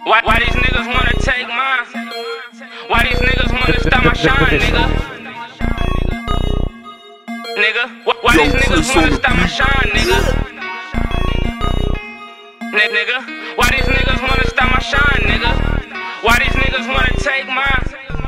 Why these niggas wanna take mine? Why these niggas wanna stop my shine, nigga? Why these niggas wanna stop my shine, nigga? Nigga, why these niggas wanna stop my shine, nigga? Why these niggas wanna take mine?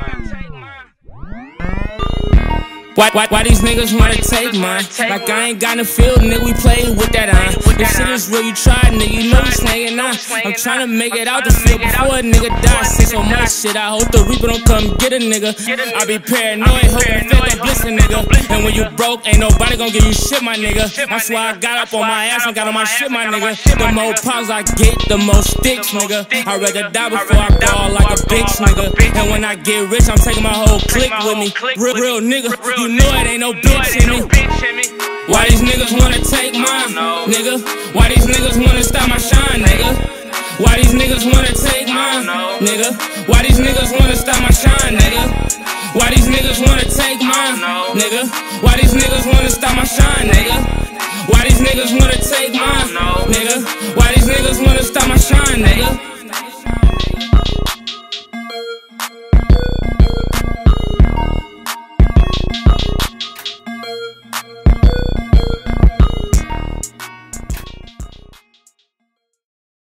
Why these niggas wanna take mine? Like I ain't got in the field, nigga, we play with that iron. This shit is real, you try, nigga, you know we slangin' on. I'm tryna make it out the field before a nigga die. Say so much shit, I hope the Reaper don't come get a nigga. I be paranoid, hoping the fake don't bliss a nigga. And when you broke, ain't nobody gon' give you shit, my nigga. That's why I got up on my ass and got on my shit, my nigga. The more pounds I get, the more sticks, nigga. I'd rather die before I ball like a bitch, nigga. And when I get rich, I'm taking my whole clique with me. Real nigga, you know it ain't no bitch in me. Why these niggas wanna take mine, nigga? Why these niggas wanna stop my shine, nigga? Why these niggas wanna take mine, nigga? Why these niggas wanna stop my shine, nigga? Why these niggas wanna take mine, nigga? Why these niggas wanna stop my shine, nigga? Why these niggas wanna take mine, nigga?